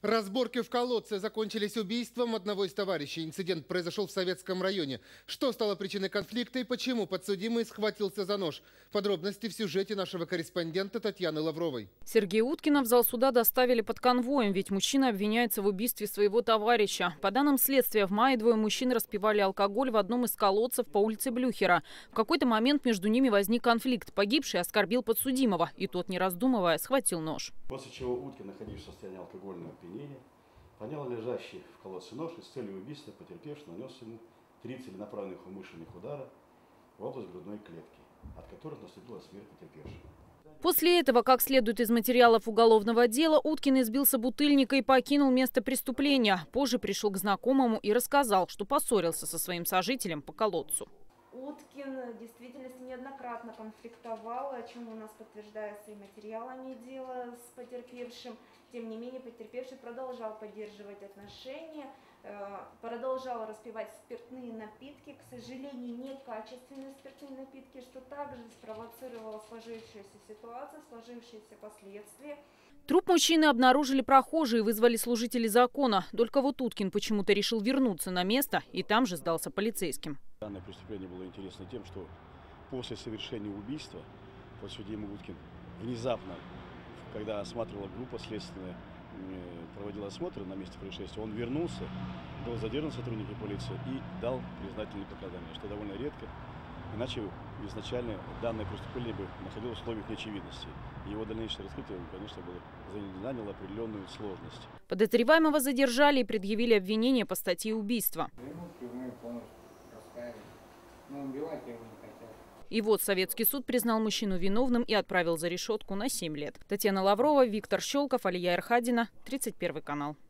Разборки в колодце закончились убийством одного из товарищей. Инцидент произошел в Советском районе. Что стало причиной конфликта и почему подсудимый схватился за нож? Подробности в сюжете нашего корреспондента Татьяны Лавровой. Сергея Уткина в зал суда доставили под конвоем, ведь мужчина обвиняется в убийстве своего товарища. По данным следствия, в мае двое мужчин распивали алкоголь в одном из колодцев по улице Блюхера. В какой-то момент между ними возник конфликт. Погибший оскорбил подсудимого, и тот, не раздумывая, схватил нож. После чего Уткин, находившись в состоянии алкогольного опьянения, поднял лежащий в колодце нож и с целью убийства потерпевшего нанес ему 3 целенаправленных умышленных удара в область грудной клетки, от которых наступила смерть потерпевшего. После этого, как следует из материалов уголовного дела, Уткин избил собутыльника и покинул место преступления. Позже пришел к знакомому и рассказал, что поссорился со своим сожителем по колодцу. Уткин в действительности неоднократно конфликтовал, о чем у нас подтверждается и материалами дела с потерпевшим. Тем не менее, потерпевший продолжал поддерживать отношения, продолжал распивать спиртные напитки, к сожалению, некачественные спиртные напитки, что также спровоцировало сложившуюся ситуацию, сложившиеся последствия. Труп мужчины обнаружили прохожие и вызвали служителей закона. Только вот Уткин почему-то решил вернуться на место и там же сдался полицейским. Данное преступление было интересно тем, что после совершения убийства подсудимый Уткин внезапно, когда осматривала группа следственная, проводила осмотр на месте происшествия, он вернулся, был задержан сотрудниками полиции и дал признательные показания, что довольно редко. Иначе изначально данное преступление бы находилось в условиях неочевидности. Его дальнейшее раскрытие, конечно, заняло определенную сложность. Подозреваемого задержали и предъявили обвинение по статье убийства. И вот советский суд признал мужчину виновным и отправил за решетку на 7 лет. Татьяна Лаврова, Виктор Щелков, Алия Эрхадина, 31 канал.